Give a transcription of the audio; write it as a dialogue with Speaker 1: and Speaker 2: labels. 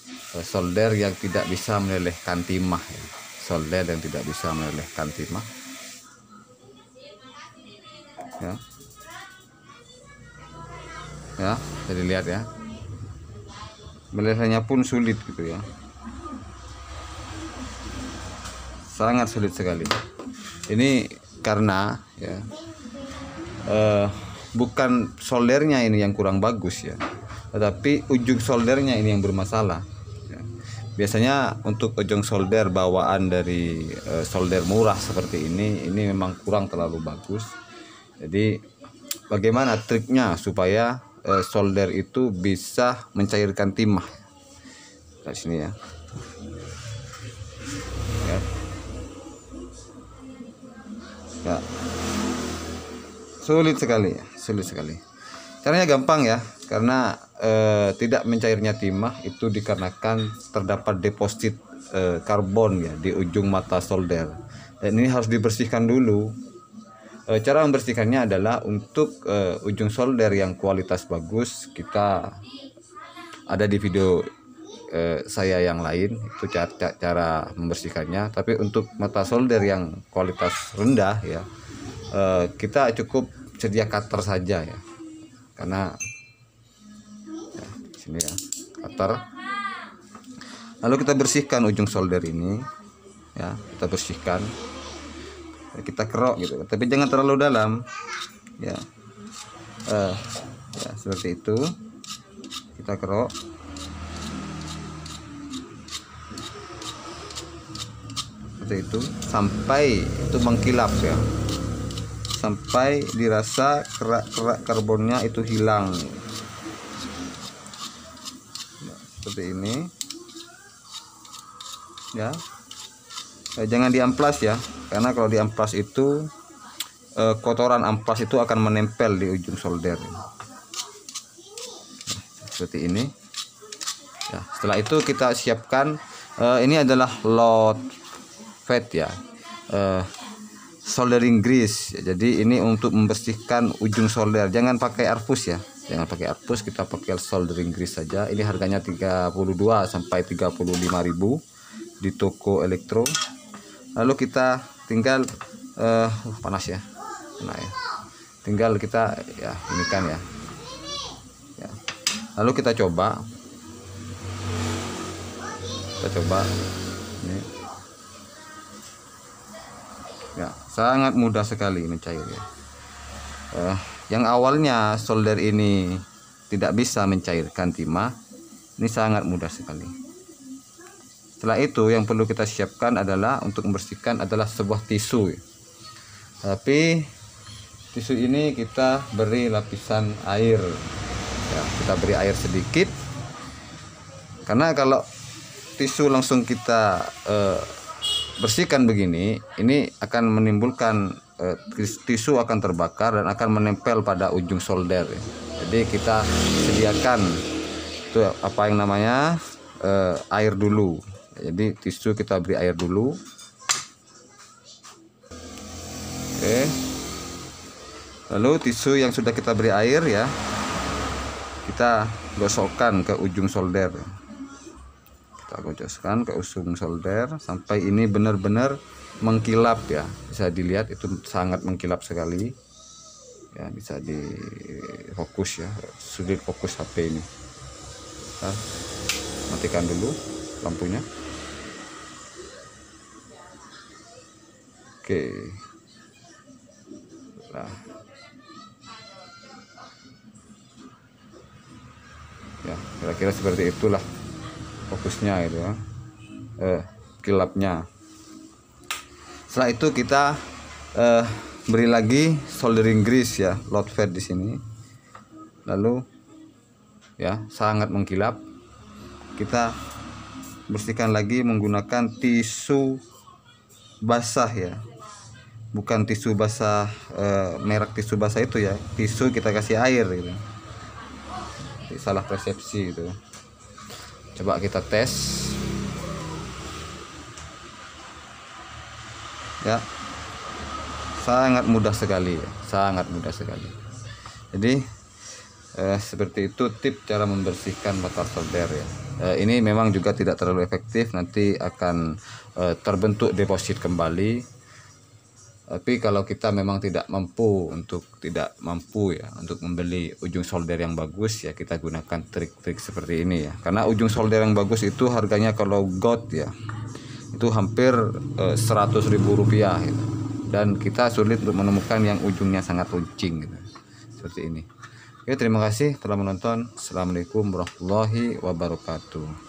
Speaker 1: solder yang tidak bisa melelehkan timah ya. Solder yang tidak bisa melelehkan timah ya. Ya, jadi lihat ya, melelehnya pun sulit gitu ya, sangat sulit sekali. Ini karena ya bukan soldernya ini yang kurang bagus ya, tetapi ujung soldernya ini yang bermasalah ya. Biasanya untuk ujung solder bawaan dari solder murah seperti ini memang kurang terlalu bagus. Jadi bagaimana triknya supaya solder itu bisa mencairkan timah dari sini ya. Ya, sulit sekali ya, sulit sekali. Caranya gampang ya, karena tidak mencairnya timah itu dikarenakan terdapat deposit karbon ya di ujung mata solder, dan ini harus dibersihkan dulu. Cara membersihkannya adalah untuk ujung solder yang kualitas bagus, kita ada di video saya yang lain itu cara membersihkannya. Tapi untuk mata solder yang kualitas rendah ya, kita cukup sedia cutter saja ya, karena ya, sini ya cutter. Lalu kita bersihkan ujung solder ini ya, kita bersihkan, kita kerok gitu, tapi jangan terlalu dalam ya. Ya seperti itu, kita kerok seperti itu sampai itu mengkilap ya, sampai dirasa kerak-kerak karbonnya itu hilang ya, seperti ini ya. Jangan diamplas ya, karena kalau diamplas itu kotoran amplas itu akan menempel di ujung solder seperti ini ya. Setelah itu kita siapkan ini adalah load fed ya, soldering grease ya. Jadi ini untuk membersihkan ujung solder, jangan pakai arpus ya, jangan pakai arpus, kita pakai soldering grease saja. Ini harganya 32 sampai 35.000 di toko elektro. Lalu kita tinggal panas ya, nah ya, tinggal kita ya ini kan ya. Lalu kita coba ini ya, sangat mudah sekali mencair ya. Yang awalnya solder ini tidak bisa mencairkan timah, ini sangat mudah sekali. Setelah itu yang perlu kita siapkan adalah untuk membersihkan adalah sebuah tisu. Tapi tisu ini kita beri lapisan air ya, kita beri air sedikit, karena kalau tisu langsung kita bersihkan begini, ini akan menimbulkan tisu akan terbakar dan akan menempel pada ujung solder ya. Jadi kita sediakan itu apa yang namanya air dulu. Jadi tisu kita beri air dulu. Oke. Lalu tisu yang sudah kita beri air ya, kita gosokkan ke ujung solder. Kita gosokkan ke ujung solder sampai ini benar-benar mengkilap ya. Bisa dilihat itu sangat mengkilap sekali. Ya, bisa di fokus ya, sulit fokus HP ini. Kita matikan dulu lampunya. Oke. Nah. Ya, kira-kira seperti itulah fokusnya gitu ya. Kilapnya. Setelah itu kita beri lagi soldering grease ya, load fed di sini. Lalu ya, sangat mengkilap. Kita bersihkan lagi menggunakan tisu basah ya, bukan tisu basah merek tisu basah itu ya, tisu kita kasih air gitu. Jadi salah persepsi itu. Coba kita tes ya, sangat mudah sekali ya, sangat mudah sekali. Jadi seperti itu tip cara membersihkan mata solder ya. Ini memang juga tidak terlalu efektif, nanti akan terbentuk deposit kembali. Tapi kalau kita memang tidak mampu ya untuk membeli ujung solder yang bagus, ya kita gunakan trik-trik seperti ini ya. Karena ujung solder yang bagus itu harganya kalau gold ya itu hampir 100.000 rupiah gitu. Dan kita sulit untuk menemukan yang ujungnya sangat runcing gitu. Seperti ini. Oke, terima kasih telah menonton. Assalamualaikum warahmatullahi wabarakatuh.